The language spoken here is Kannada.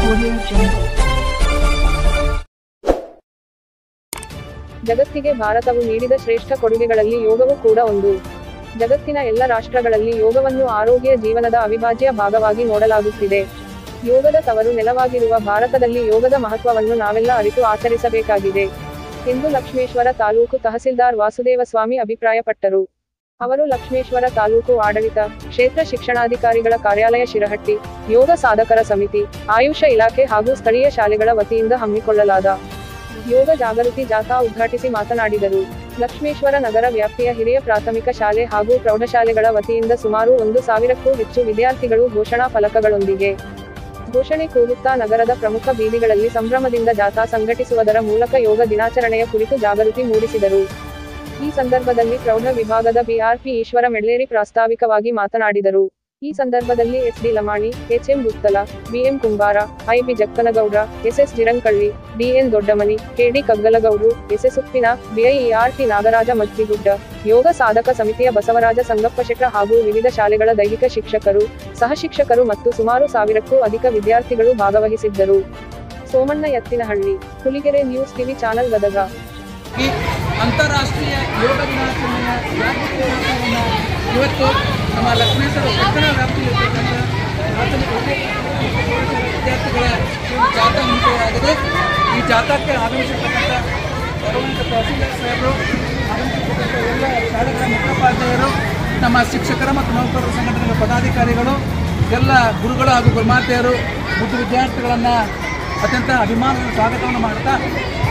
ಜಗತ್ತಿಗೆ ಭಾರತವು ನೀಡಿದ ಶ್ರೇಷ್ಠ ಕೊಡುಗೆಗಳಲ್ಲಿ ಯೋಗವು ಕೂಡ ಒಂದು. ಜಗತ್ತಿನ ಎಲ್ಲ ರಾಷ್ಟ್ರಗಳಲ್ಲಿ ಯೋಗವನ್ನು ಆರೋಗ್ಯ ಜೀವನದ ಅವಿಭಾಜ್ಯ ಭಾಗವಾಗಿ ನೋಡಲಾಗುತ್ತಿದೆ. ಯೋಗದ ತವರು ನೆಲವಾಗಿರುವ ಭಾರತದಲ್ಲಿ ಯೋಗದ ಮಹತ್ವವನ್ನು ನಾವೆಲ್ಲ ಅರಿತು ಆಚರಿಸಬೇಕಾಗಿದೆ ಎಂದು ಲಕ್ಷ್ಮೇಶ್ವರ ತಾಲೂಕು ತಹಸೀಲ್ದಾರ್ ವಾಸುದೇವಸ್ವಾಮಿ ಅಭಿಪ್ರಾಯಪಟ್ಟರು. ಅವರು ಲಕ್ಷ್ಮೇಶ್ವರ ತಾಲೂಕು ಆಡಳಿತ, ಕ್ಷೇತ್ರ ಶಿಕ್ಷಣಾಧಿಕಾರಿಗಳ ಕಾರ್ಯಾಲಯ ಶಿರಹಟ್ಟಿ, ಯೋಗ ಸಾಧಕರ ಸಮಿತಿ, ಆಯುಷ ಇಲಾಖೆ ಹಾಗೂ ಸ್ಥಳೀಯ ಶಾಲೆಗಳ ವತಿಯಿಂದ ಹಮ್ಮಿಕೊಳ್ಳಲಾದ ಯೋಗ ಜಾಗೃತಿ ಜಾಥಾ ಉದ್ಘಾಟಿಸಿ ಮಾತನಾಡಿದರು. ಲಕ್ಷ್ಮೇಶ್ವರ ನಗರ ವ್ಯಾಪ್ತಿಯ ಹಿರಿಯ ಪ್ರಾಥಮಿಕ ಶಾಲೆ ಹಾಗೂ ಪ್ರೌಢಶಾಲೆಗಳ ವತಿಯಿಂದ ಸುಮಾರು 1,000ಕ್ಕೂ ಹೆಚ್ಚು ವಿದ್ಯಾರ್ಥಿಗಳು ಘೋಷಣಾ ಫಲಕಗಳೊಂದಿಗೆ ಘೋಷಣೆ ಕೂಗುತ್ತಾ ನಗರದ ಪ್ರಮುಖ ಬೀದಿಗಳಲ್ಲಿ ಸಂಭ್ರಮದಿಂದ ಜಾಥಾ ಸಂಘಟಿಸುವುದರ ಮೂಲಕ ಯೋಗ ದಿನಾಚರಣೆಯ ಕುರಿತು ಜಾಗೃತಿ ಮೂಡಿಸಿದರು. ಈ ಸಂದರ್ಭದಲ್ಲಿ ಪ್ರೌಢ ವಿಭಾಗದ ಬಿಆರ್ಪಿ ಈಶ್ವರ ಮೆಡ್ಲೇರಿ ಪ್ರಾಸ್ತಾವಿಕವಾಗಿ ಮಾತನಾಡಿದರು. ಈ ಸಂದರ್ಭದಲ್ಲಿ SD Lamani, HM Guttal, BM Kumbara, IB Jakkanagoudra, SS Jirankalli, DN Doddamani, KD Kaggalagoudru, SS Uppin, BIERT Nagaraja ಮಜ್ಜಿಗುಡ್ಡ, ಯೋಗ ಸಾಧಕ ಸಮಿತಿಯ ಬಸವರಾಜ ಸಂಗಪ್ಪಶೆಟ್ರ ಹಾಗೂ ವಿವಿಧ ಶಾಲೆಗಳ ದೈಹಿಕ ಶಿಕ್ಷಕರು, ಸಹಶಿಕ್ಷಕರು ಮತ್ತು ಸುಮಾರು 1000ಕ್ಕೂ ಅಧಿಕ ವಿದ್ಯಾರ್ಥಿಗಳು ಭಾಗವಹಿಸಿದ್ದರು. Somanna Yattinahalli, Huligere news TV channel Gadag. ಅಂತಾರಾಷ್ಟ್ರೀಯ ಯೋಗ ದಿನಾಚರಣೆಯ ಇವತ್ತು ನಮ್ಮ ಲಕ್ಷ್ಮೇಶ್ವರ ಪಟ್ಟಣ ವ್ಯಾಪ್ತಿಯಲ್ಲಿರ್ತಕ್ಕಂಥ ವಿದ್ಯಾರ್ಥಿಗಳ ಜಾಥಾ ಹಮ್ಮಿಕೊಳ್ಳಲಾಗಿದೆ. ಈ ಜಾಥಾಕ್ಕೆ ಆಗಮಿಸಿರ್ತಕ್ಕಂಥ ಗೌರವಾನ್ವಿತ ತಹಸೀಲ್ದಾರ್ ಸಾಹೇಬರು, ಆಗಮಿಸಿರ್ತಕ್ಕಂಥ ಎಲ್ಲ ಶಾಲೆಗಳ ಮುಖ್ಯೋಪಾಧ್ಯಾಯರು, ನಮ್ಮ ಶಿಕ್ಷಕರ ಮತ್ತು ನೌಕರರ ಸಂಘಟನೆಗಳ ಪದಾಧಿಕಾರಿಗಳು, ಎಲ್ಲ ಗುರುಗಳು ಹಾಗೂ ಗುರುಮಾತೆಯರು ಮತ್ತು ವಿದ್ಯಾರ್ಥಿಗಳನ್ನು ಅತ್ಯಂತ ಅಭಿಮಾನದ ಸ್ವಾಗತವನ್ನು ಮಾಡುತ್ತಾ